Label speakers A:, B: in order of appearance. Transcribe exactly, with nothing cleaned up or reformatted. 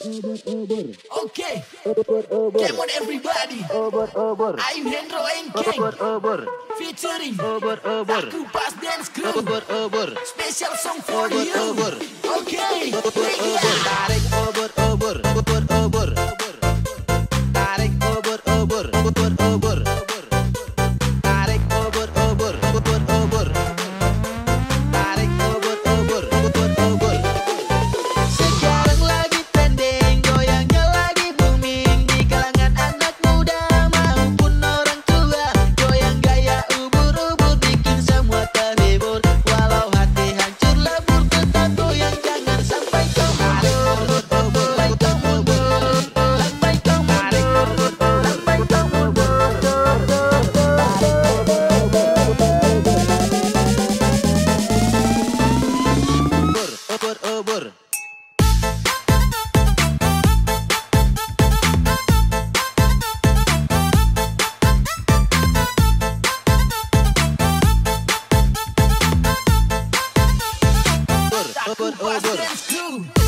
A: Okay, come on everybody. I'm Hendro and King featuring Aku Pas Dance Crew. Special song for you. Okay, break it down.
B: Tarik obor obor obor obor. Tarik obor obor obor obor. Tarik obor obor obor obor. Tarik obor obor obor obor. Sekarang lagi trending, goyangnya lagi booming di kalangan anak muda maupun orang tua. Goyang gaya ubur-ubur bikin semua terhibur. Walau hati hancur lebur, tetap goyang, jangan sampai kau mundur. Sampai kau mundur, sampai kau mundur, sampai kau mundur. Obor, obor. Obor,
A: Aku
B: obor,
A: Pas
B: obor.
A: Dance Crew.